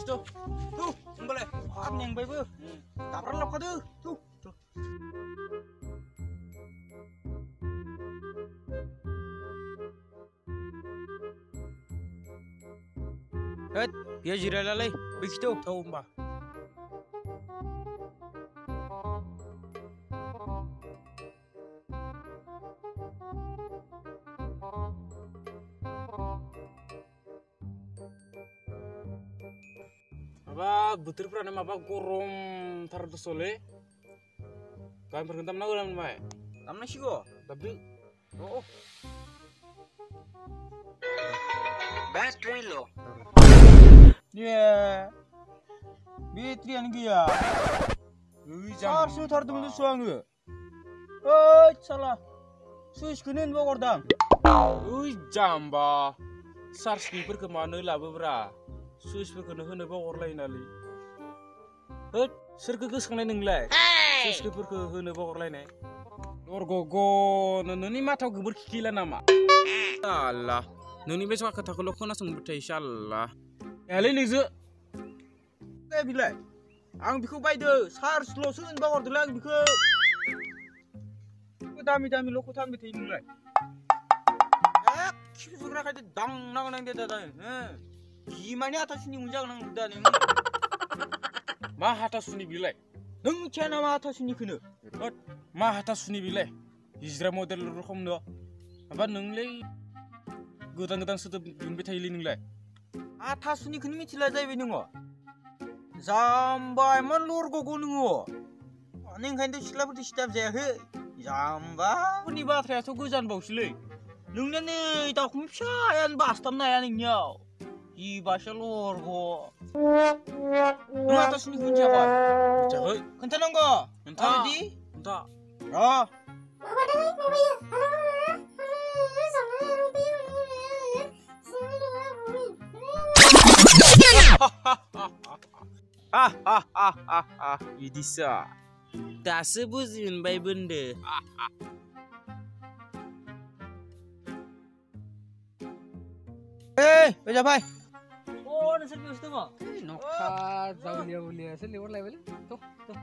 tuh. Tuh, boleh. Am yang baik bu. Tak pernah lapar tuh. Tuh. Ya jira lalai. Begitu. Tahu mbak. Apa butir pernah apa korom taruh tuh sole? Kalian perkentam naga lah mbak. Tamna sih kok. Tapi, oh. Battery low. Yeah. Battery an gaya. Harus taruh tuh suang gue. Salah. Switch kunin bawa ordang. Jamba. Sars kiper kemana lah beberapa. Switch berkena hena bawa lain ali. Serke kesangan nenglai. Switch kiper ke hena bawa lain eh. Orgogo, nani mata gue berkikilan nama. Allah, nani besok kata kalau kau nasung bertai insyaallah. Ya lain itu. Kayak bila, ang biku bayi deh, harus losun bawa order lagi biku. Kutami lo kutami teh nenglai. Kau suka kata dang nang dia dah. Gimana atas ini munjang nang udah nih? Mah atas ini bilai. Nung cina mah atas ini kena. Mah atas ini bilai. Hijrah model rokom doa. Apa nung lay? Gudang sudah bimbit haili nung lay. Atas ini kena micila jaya binungo. Zamba emang lur gogo nungo. Neng kan tu sila putih setiap jaya he. Zamba. Ini baterai tu gujan bau sile. Nung ni tak kumsya yang bastam na yang nyau. Bahasa luar go. Lu atas ni kunci apa? Cakap. Kentang nonggo. Kentang di? Kentang. Ah. Idisa. Tak sebuzin bayi benda. Baca pai. Oh, nasi bius tu mah. Nokta, jauh-jauh asal lewat level. Tuh.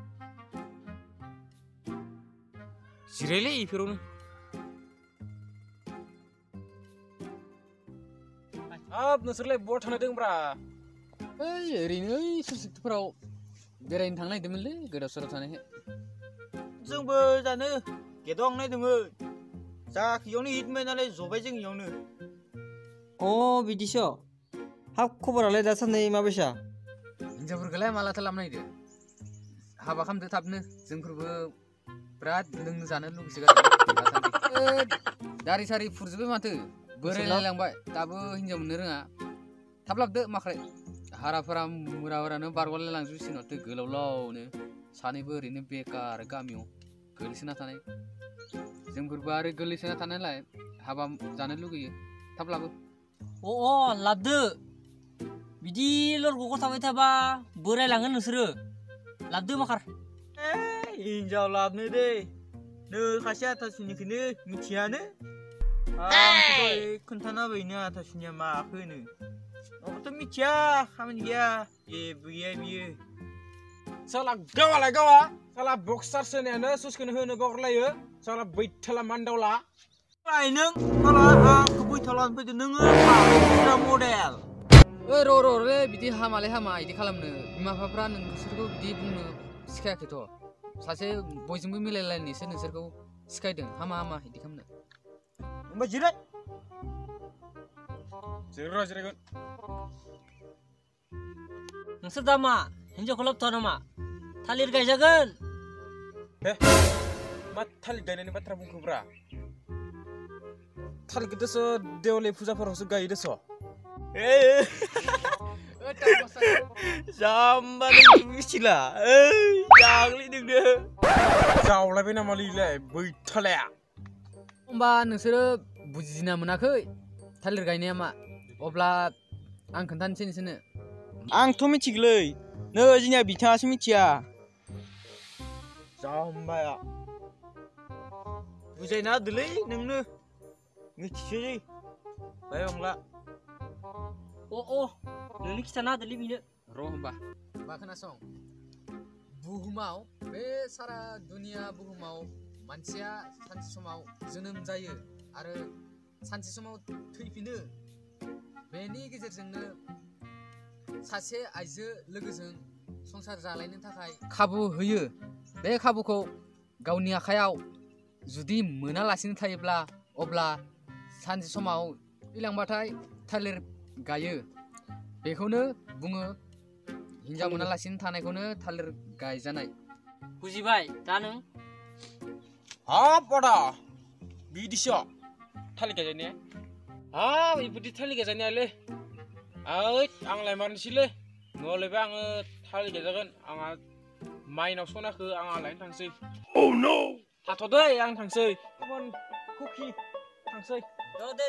Sirele ifirun. Nasrle bot hana deng bra. Ini susik tu perau. Berain thang naik demel le, gerak surat sana he. Jeng berjana, kedong naik demel. Sak yang ni hit menale zobai jeng yang ni. Oh, bidiso. Hak khoboralai dasanai mabesa? Hinjaवफोरखौलाय माला खालामनाय दे हाबा खालामदो थाबनो जोंफोरबो बिराद लोंनो जानो लुगैसोगारो दारि सारि फुरजोबबाय माथो बोरायलायलांबाय दाबो हिनजाव मोननो रोङा थाब लाबदो माख्राय हाराफोरा मुराफोरानो बारग'लाय लांजोबसिगोन माथो गोलावलावनो सानैबो ओरैनो बेकार गामियाव गोलैसोना थानाय जोंफोरबो आरो गोलैसोना थानायलाय हाबा जानो लुगैयो थाब लाबो लाबदो बिदि लरग'खौ थाबाय थाबा बोरायलांगोन नोंसोरो लाबदो माखार हिनजाव लाबनो दे नो खासे हाथासुनिखौनो मिथियानो आंथ' खोन्थाना होबायनो हाथासुनिया माखौ होनो नङाबाथ' मिथिया खामानि गैया जेबो गैया बियो साला गावालाय गावा साला बक्सार सोनायानो सुसखौनो होनो बावगारलायो साला बैथाला मान्दावला नों साला आंखौ बैथालानो फैदो नोङो माबा मडेल रे बिदि हामालाय हामा इदि खालामनो बिमा बिफाफ्रा नोंसोरखौ बिदि बुंनो सिखायाखैथ' सासे बयजोंबो मिलायलायनायसो नोंसोरखौ सिखायदों हामा हामा इदि खालामनो होमबा जिराय जिरायगोन नोंसोर दा मा हिनजावखौ लाबोथ'आ नामा थालिर गायजागोन मा थालिर गायनायनि बाथ्रा बुंखोब्रा थालिरखौसो देवालि फुजाफोरावसो गायो दस' जाम्बा नों मिथिला जागलै नोंनो जावलायबाय नामालैलाय बैथालाया होमबा नोंसोरो बुजिना मोनाखै थालिर गायनाया मा अब्ला आं खोन्थानोसै नोंसोरनो आंथ' मिथिगौलै नै जोंनिया बिथाङासो मिथिया जाम्बाया बुजायना होदोलै नोंनो मिथिसै बाय अंला नोंनि खिथाना होदोलै बिनो होमबा खोनासं बुहुमाव बे सारा दुनिया बुहुमाव मानसिया सानसे समाव जोनोम जायो आरो सानसे समाव थैफिनो बेनि गेजेरजोंनो सासे आइजो लोगोजों संसार जालायनो थाखाय खाबु होयो बे खाबुखौ गावनि आखायाव जुदि मोनालासिनो थायोब्ला अब्ला सानसे समाव थैलांबाथाय थालिर गायो बेखौनो बुङो हिनजाव मोनालासिनो थानायखौनो थालिर गायजानाय बुजिबाय दा नों हाब आदा बिदिसो थालिर गायजानाया हाब इबायदि थालिर गायजानायालै आंलाय मानोसैलै न'आवलायबा आङो थालिर गायजागोन आंहा माइनाव सनाखौ आंहा लायनो थांसै थाथ'दै आं थांसै कुकि थांसै दे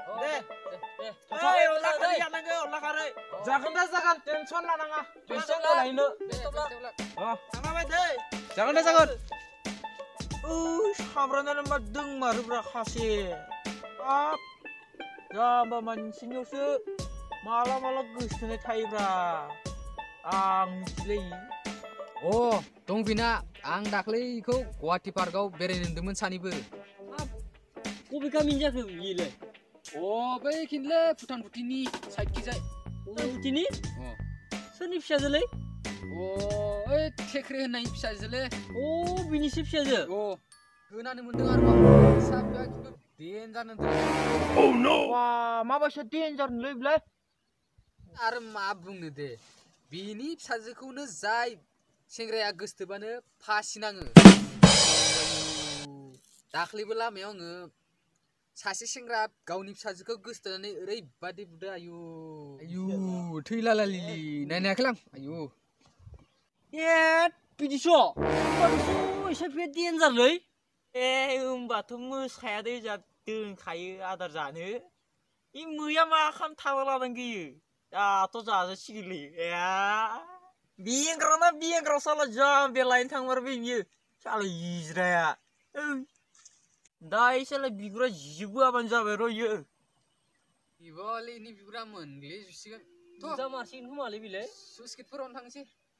अनला खारै जानांगौ अनला खारै जागोन दा जागोन टेनसन लानाङा टेनसन लायनो थांबाय दै जागोन दा जागोन साब्रानानै मा दोंमारोब्रा खासे हाब जाम्बा मानसिनियावसो माला गोसोथोनाय थायोब्रा आं मिथिलै अ दं बिना आं दाख्लैखौ गुवाहाटि पार्कआव बेरायनो होन्दोंमोन सानैबो बबे गामिनि जाखो बियोलाय बै खिनले भुटान भुटिनि साइडखिजाय भुटिनि सोरनि फिसाजोलै ओइ थेख्रे होननायनि फिसाजोलै बिनिसो फिसाजो खोनानो मोन्दों आरो फिसाफ्रा खिन्थु देन्जार होनदों माबायसा देन्जारलै बेलाय आरो मा बुंनो दे बिनि फिसाजोखौनो जाय सेंग्राया गोसथोबानो फासि नाङो दाख्लैबो लामायाव आङो सासे सेंग्रा गावनि फिसाजोखौ गोसथोनानै ओरैबादि बुदों आयु थैलालालि नायनायाखैलां आयु बिदिसो एसे बे देन्जारलै होमबाथ' मोसाया दै जा दोनखायो आदार जानो इ मैया मा खालाम थाबा लानानै गयो दाथ' जाजासिगोनलै बेंग्रा साला जाम्बे लायनो थांमारबाय बियो साला इज्राया दा साला बिगुरा जिबोआबानो जाबाय र' इयो इनि बिगुरा मोनग्लि जुसिगोन बुजा मारसिगोन खोमालै बिलाय सुसकिटफोरावनो थांसै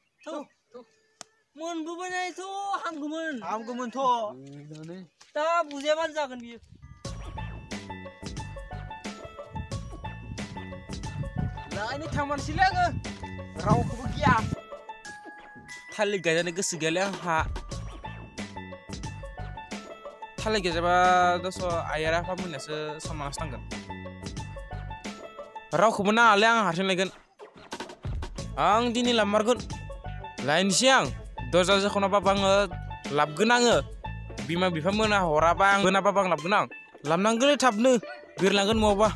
मोनबोबायथ' हामगौमोनथ' दा बुजायाबानो जागोन बियो लायनो थांमारसैलै आङो रावखौबो गिया थालिर गायजानो गोसो गैयालै आंहा थालिर गायजाबा दस आइ आफा मोननासो सनमानसो नांगोन रावखौबो नाङालै आं हारसिं लायगोन आं दिनै लामारगोन लायनोसै आं दरजा जखनाबाबो आङो लाबगोन आङो बिमा बिफा मोना हराबा आं मोनाबाबो आं लाबगोन आं लाबनांगोनलै थाबनो बिरलांगोन न'आवबा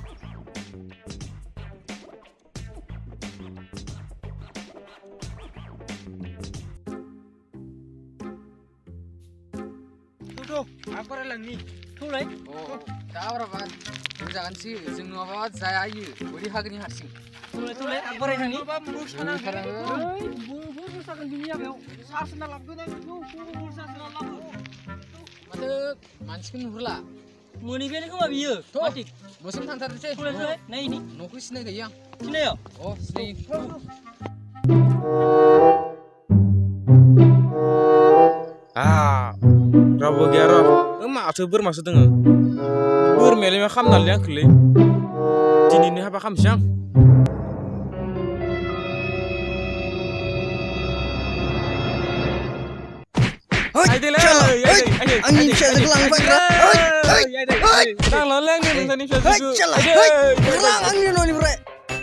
आं फरायलांनि थौलाय दा बाराबा बुंजागोनसै जों नङाबा जाया इयो बोरै हागोन हारसिं थौलाय आं फरायनांनि मोसागोन बिनि आबायाव सासना लाबगोन आं माथो मानसिखौ नुहुरला मोनहैबायानो खोमा बियो मोसोम थांथारनोसै नायनि न'खौ सिनायखायो आं सिनायो सिनायो रावबो गैया र' माथो बोरमासो दोङो बोरमायालाय मा खालामनालै आंखौलै दिनैनो हाबा खालामसै आं आंनि फिसाजोखौ लांफाग्रा नांलालै आंनि नोंथांनि फिसाजोखौ आंनि न'निफ्राय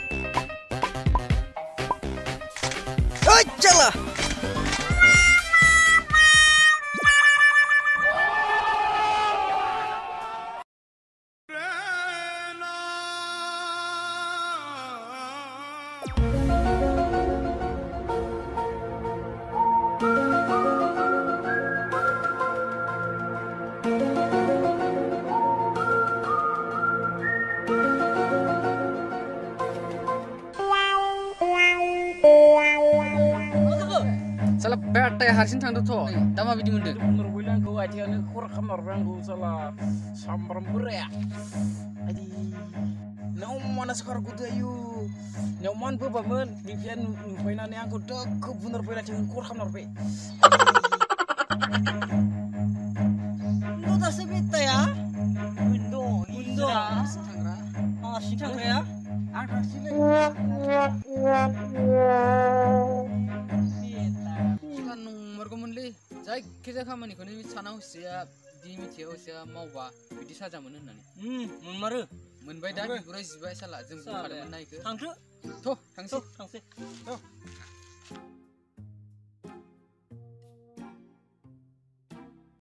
चला साला बेटाया हारसिं थांदोंथ' दा माबायदि मोनदों नरबैलाय आंखौ आथिङानो खर' खालामना हरबाय आंखौ साला सामब्राम बोराया Nau mana sekarang kudu ayu. Nyaman babaman bibian nufainane aku dek bener bela jangan kurang norpe. Lu tak sebita ya? Indo. Tangra. Ah, sintang ya? Ada sini. Kan nomor komenli. Jai kita kamani koni sana Hosiya di mitia Hosiya mau ba bidi saja mono nani. Menmaru. Moनबाय दा बिगुरा जिबाय साला जों बुंखादोंमोन ना इखो Tangsu. थ' थांसै Tangsi.